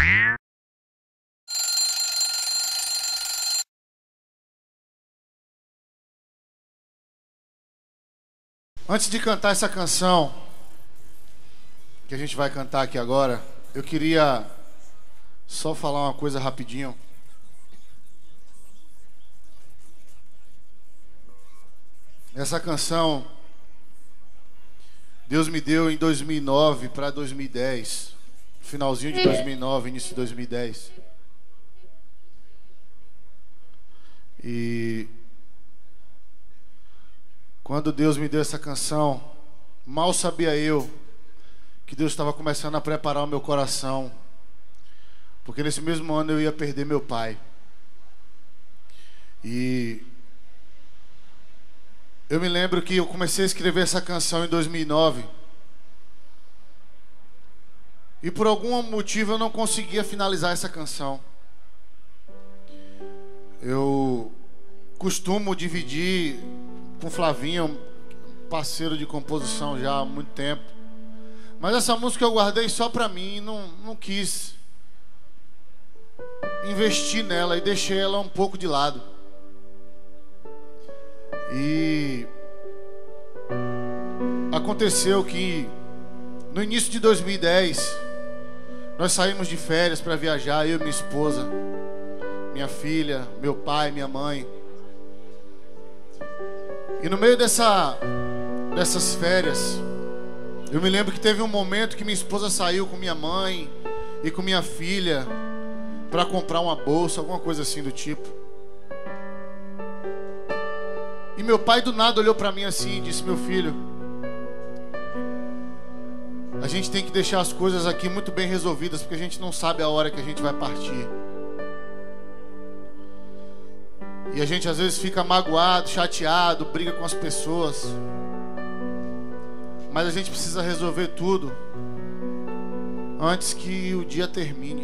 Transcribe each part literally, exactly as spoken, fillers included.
Antes de cantar essa canção que a gente vai cantar aqui agora, eu queria só falar uma coisa rapidinho. Essa canção Deus me deu em dois mil e nove para dois mil e dez, finalzinho de dois mil e nove, início de dois mil e dez. E quando Deus me deu essa canção, mal sabia eu que Deus estava começando a preparar o meu coração, porque nesse mesmo ano eu ia perder meu pai. E eu me lembro que eu comecei a escrever essa canção em dois mil e nove, e por algum motivo eu não conseguia finalizar essa canção. Eu costumo dividir com o Flavinho, parceiro de composição já há muito tempo, mas essa música eu guardei só pra mim, não, não quis investir nela e deixei ela um pouco de lado. E aconteceu que no início de dois mil e dez nós saímos de férias para viajar, eu e minha esposa, minha filha, meu pai, minha mãe. E no meio dessa, dessas férias, eu me lembro que teve um momento que minha esposa saiu com minha mãe e com minha filha para comprar uma bolsa, alguma coisa assim do tipo. E meu pai do nada olhou para mim assim e disse: meu filho, a gente tem que deixar as coisas aqui muito bem resolvidas, porque a gente não sabe a hora que a gente vai partir. E a gente às vezes fica magoado, chateado, briga com as pessoas, mas a gente precisa resolver tudo antes que o dia termine.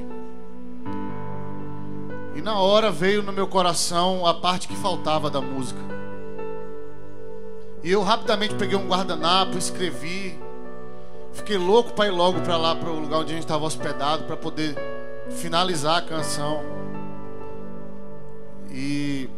E na hora veio no meu coração a parte que faltava da música. E eu rapidamente peguei um guardanapo, escrevi. Fiquei louco para ir logo para lá, para o lugar onde a gente estava hospedado, para poder finalizar a canção. E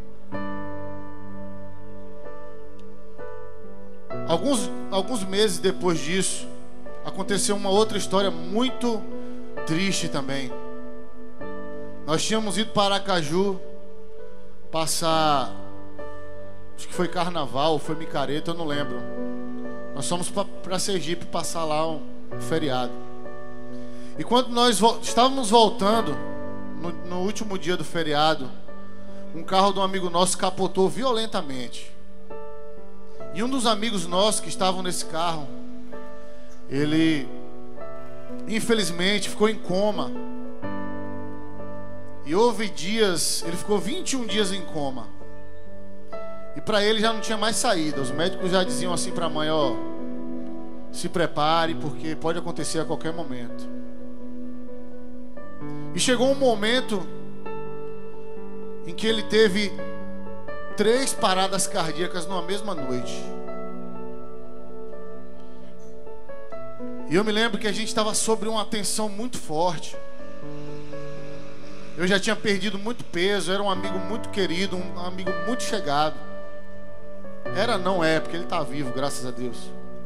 alguns, alguns meses depois disso, aconteceu uma outra história muito triste também. Nós tínhamos ido para Aracaju passar, acho que foi carnaval, foi micareta, eu não lembro. Nós fomos para Sergipe passar lá um, um feriado. E quando nós vo- estávamos voltando, no, no último dia do feriado, um carro de um amigo nosso capotou violentamente. E um dos amigos nossos que estavam nesse carro, ele infelizmente ficou em coma. E houve dias, ele ficou vinte e um dias em coma. E para ele já não tinha mais saída. Os médicos já diziam assim para a mãe: ó, se prepare, porque pode acontecer a qualquer momento. E chegou um momento em que ele teve três paradas cardíacas numa mesma noite. E eu me lembro que a gente estava sob uma tensão muito forte. Eu já tinha perdido muito peso, era um amigo muito querido, um amigo muito chegado. Era, não é, porque ele está vivo, graças a Deus.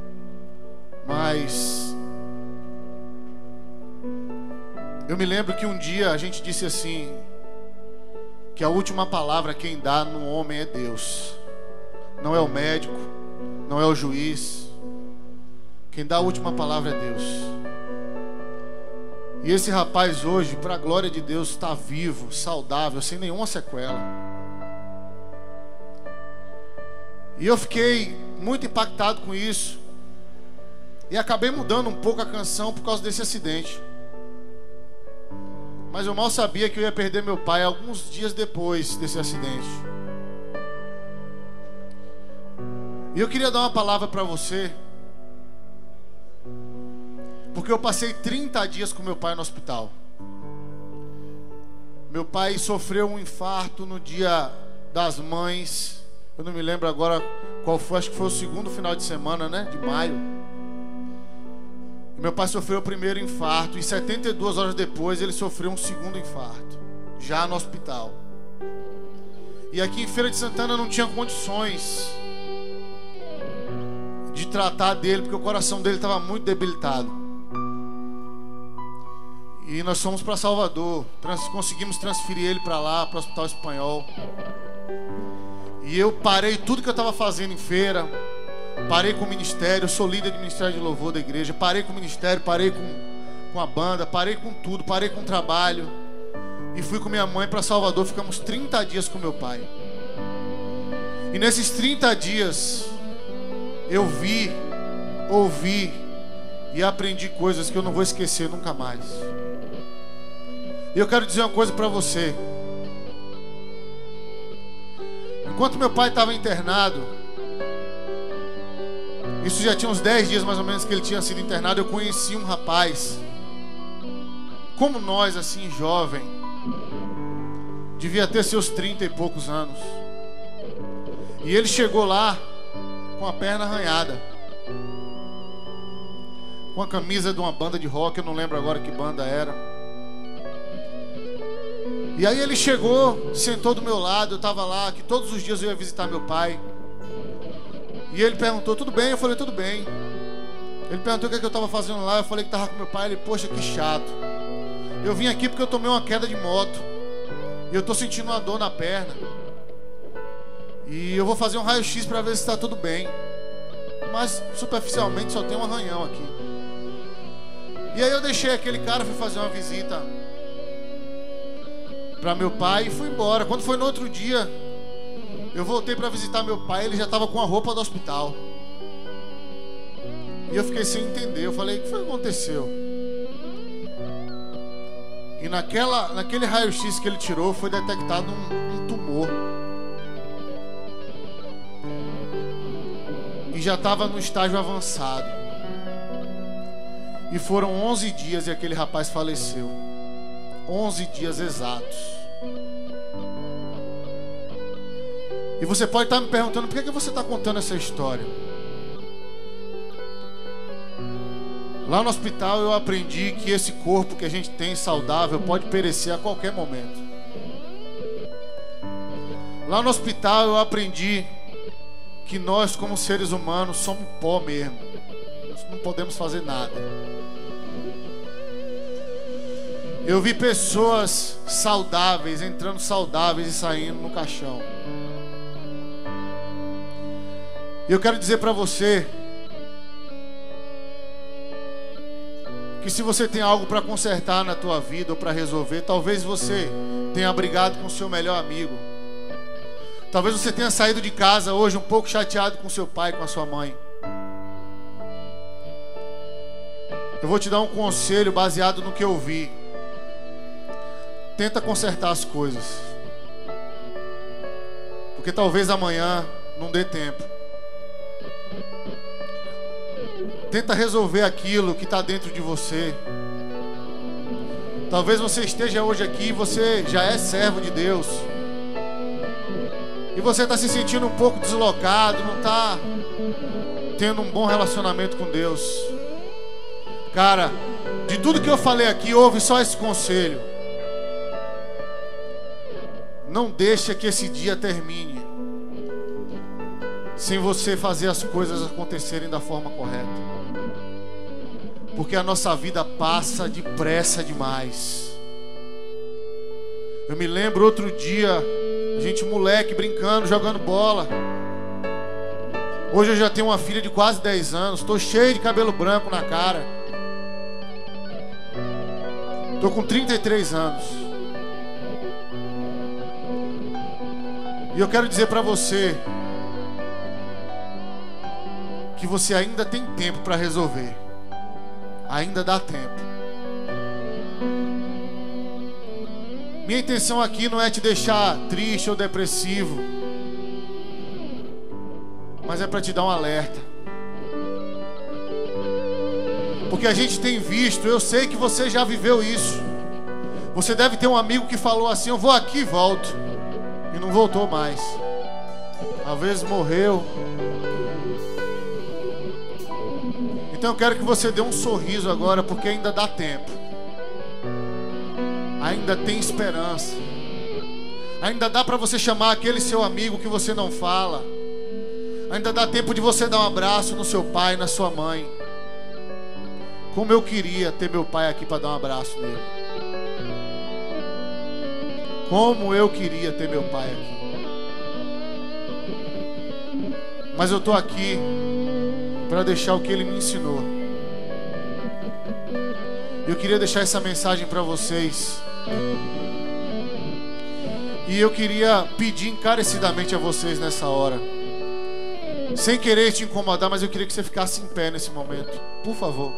Mas eu me lembro que um dia a gente disse assim, que a última palavra quem dá no homem é Deus. Não é o médico, não é o juiz. Quem dá a última palavra é Deus. E esse rapaz hoje, para a glória de Deus, está vivo, saudável, sem nenhuma sequela. E eu fiquei muito impactado com isso. E acabei mudando um pouco a canção por causa desse acidente. Mas eu mal sabia que eu ia perder meu pai alguns dias depois desse acidente. E eu queria dar uma palavra para você, porque eu passei trinta dias com meu pai no hospital. Meu pai sofreu um infarto no dia das mães. Eu não me lembro agora qual foi, acho que foi o segundo final de semana, né? De maio. Meu pai sofreu o primeiro infarto e setenta e duas horas depois ele sofreu um segundo infarto, já no hospital. E aqui em Feira de Santana não tinha condições de tratar dele, porque o coração dele estava muito debilitado. E nós fomos para Salvador, trans, conseguimos transferir ele para lá, para o Hospital Espanhol. E eu parei tudo que eu estava fazendo em feira, parei com o ministério, eu sou líder de ministério de louvor da igreja, parei com o ministério, parei com, com a banda, parei com tudo, parei com o trabalho. E fui com minha mãe para Salvador, ficamos trinta dias com meu pai. E nesses trinta dias, eu vi, ouvi e aprendi coisas que eu não vou esquecer nunca mais. E eu quero dizer uma coisa para você. Enquanto meu pai estava internado, isso já tinha uns dez dias mais ou menos que ele tinha sido internado, eu conheci um rapaz, como nós assim, jovem, devia ter seus trinta e poucos anos. E ele chegou lá com a perna arranhada, com a camisa de uma banda de rock, eu não lembro agora que banda era. E aí ele chegou, sentou do meu lado, eu estava lá, que todos os dias eu ia visitar meu pai. E ele perguntou, tudo bem? Eu falei, tudo bem. Ele perguntou o que, é que eu estava fazendo lá, eu falei que estava com meu pai. Ele, poxa, que chato. Eu vim aqui porque eu tomei uma queda de moto e eu estou sentindo uma dor na perna. E eu vou fazer um raio-x para ver se está tudo bem. Mas superficialmente só tem um arranhão aqui. E aí eu deixei aquele cara, fui fazer uma visita para meu pai e fui embora. Quando foi no outro dia, eu voltei para visitar meu pai, ele já estava com a roupa do hospital. E eu fiquei sem entender, eu falei, o que foi que aconteceu? E naquela, naquele raio-x que ele tirou, foi detectado um, um tumor. E já estava no estágio avançado. E foram onze dias e aquele rapaz faleceu. onze dias exatos. E você pode estar me perguntando, por que, que você está contando essa história? Lá no hospital eu aprendi que esse corpo que a gente tem saudável pode perecer a qualquer momento. Lá no hospital eu aprendi que nós, como seres humanos, somos pó mesmo. Nós não podemos fazer nada. Eu vi pessoas saudáveis entrando saudáveis e saindo no caixão. E eu quero dizer para você que se você tem algo para consertar na tua vida ou para resolver, talvez você tenha brigado com o seu melhor amigo. Talvez você tenha saído de casa hoje um pouco chateado com seu pai, com a sua mãe. Eu vou te dar um conselho baseado no que eu vi. Tenta consertar as coisas, porque talvez amanhã não dê tempo. Tenta resolver aquilo que está dentro de você. Talvez você esteja hoje aqui e você já é servo de Deus, e você está se sentindo um pouco deslocado, não está tendo um bom relacionamento com Deus. Cara, de tudo que eu falei aqui, ouve só esse conselho. Não deixa que esse dia termine sem você fazer as coisas acontecerem da forma correta. Porque a nossa vida passa depressa demais. Eu me lembro outro dia, a gente moleque brincando, jogando bola. Hoje eu já tenho uma filha de quase dez anos, estou cheio de cabelo branco na cara. Estou com trinta e três anos. E eu quero dizer para você que você ainda tem tempo para resolver. Ainda dá tempo. Minha intenção aqui não é te deixar triste ou depressivo, mas é para te dar um alerta. Porque a gente tem visto, eu sei que você já viveu isso. Você deve ter um amigo que falou assim, eu vou aqui e volto. E não voltou mais. Às vezes morreu. Então eu quero que você dê um sorriso agora, porque ainda dá tempo. Ainda tem esperança. Ainda dá para você chamar aquele seu amigo que você não fala. Ainda dá tempo de você dar um abraço no seu pai, na sua mãe. Como eu queria ter meu pai aqui para dar um abraço nele. Como eu queria ter meu pai aqui. Mas eu estou aqui para deixar o que ele me ensinou. Eu queria deixar essa mensagem para vocês. E eu queria pedir encarecidamente a vocês nessa hora, sem querer te incomodar, mas eu queria que você ficasse em pé nesse momento, por favor.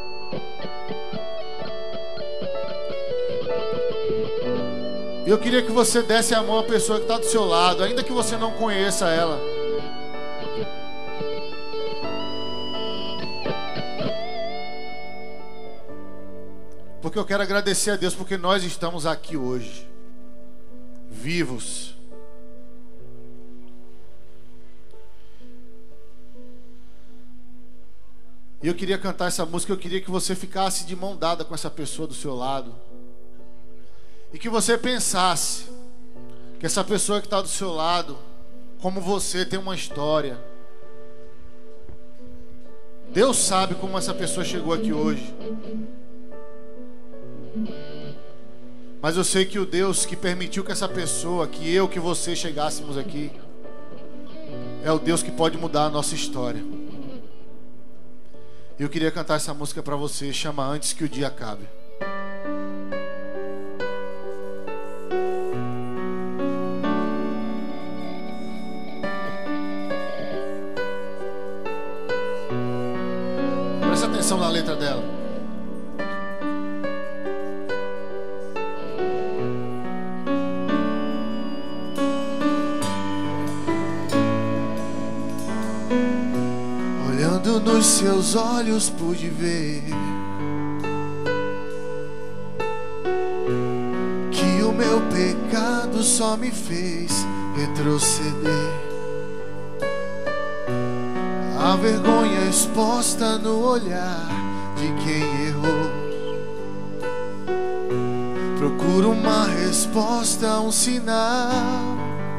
Eu queria que você desse a mão à pessoa que está do seu lado, ainda que você não conheça ela. Porque eu quero agradecer a Deus, porque nós estamos aqui hoje, vivos. E eu queria cantar essa música, eu queria que você ficasse de mão dada com essa pessoa do seu lado. E que você pensasse que essa pessoa que está do seu lado, como você, tem uma história. Deus sabe como essa pessoa chegou aqui hoje. Mas eu sei que o Deus que permitiu que essa pessoa, que eu, que você chegássemos aqui, é o Deus que pode mudar a nossa história. Eu queria cantar essa música para você, chama Antes que o Dia Acabe. Presta atenção na letra dela. Olhando nos seus olhos pude ver que o meu pecado só me fez retroceder. A vergonha exposta no olhar de quem errou. Procuro uma resposta, um sinal.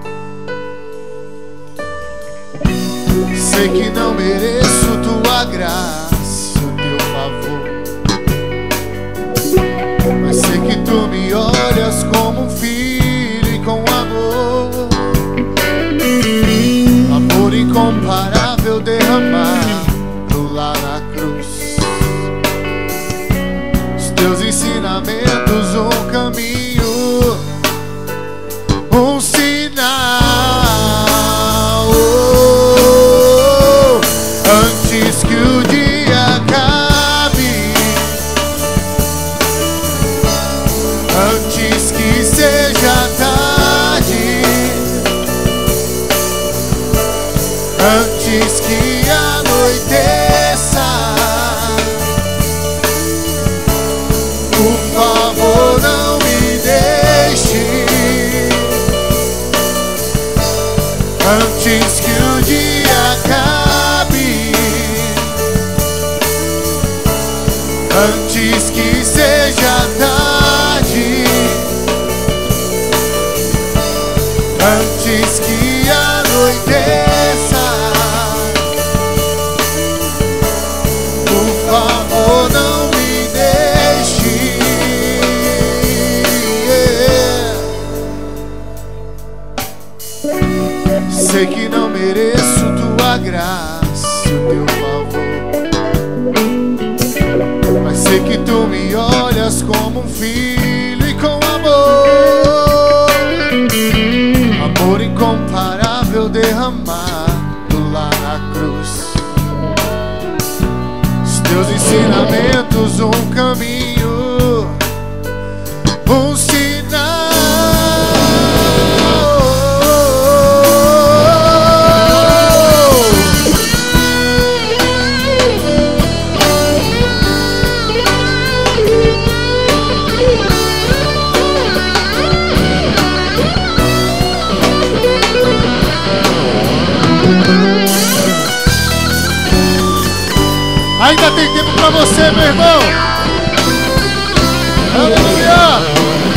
Sei que não mereço tua graça, o teu favor, mas sei que tu me olhas como um filho e com amor. Amor incomparável derramado lá na cruz. Os teus ensinamentos, um caminho, um sinal. Antes que o dia acabe, antes que seja tarde, antes que anoiteça, por favor não me deixe. Antes que o dia acabe, antes que seja tarde, antes que anoiteça, por favor não me deixe. Sei que não mereço tua graça, o teu favor, mas sei que tu me olhas como um filho e com amor. Amor incomparável derramado lá na cruz. Os teus ensinamentos, um caminho, um sinal. Ainda tem pra você, meu irmão. Aleluia.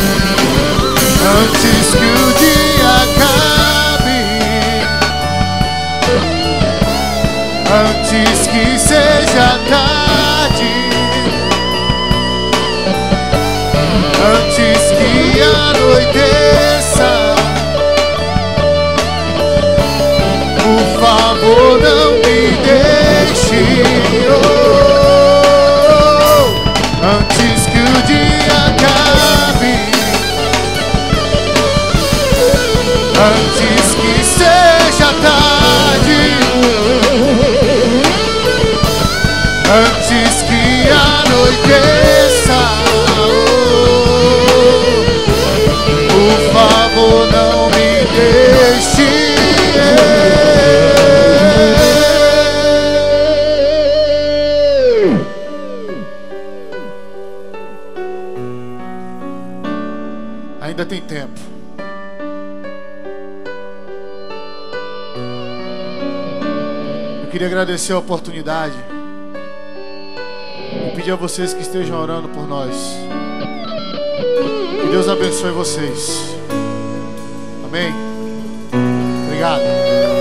Antes que o dia acabe, antes que seja tarde, antes que anoiteça, por favor não me deixe. Oh, antes que o dia acabe, antes que seja tarde, antes que anoiteça, oh, por favor não me deixe. Ainda tem tempo. Eu queria agradecer a oportunidade e pedir a vocês que estejam orando por nós. Que Deus abençoe vocês. Amém? Obrigado.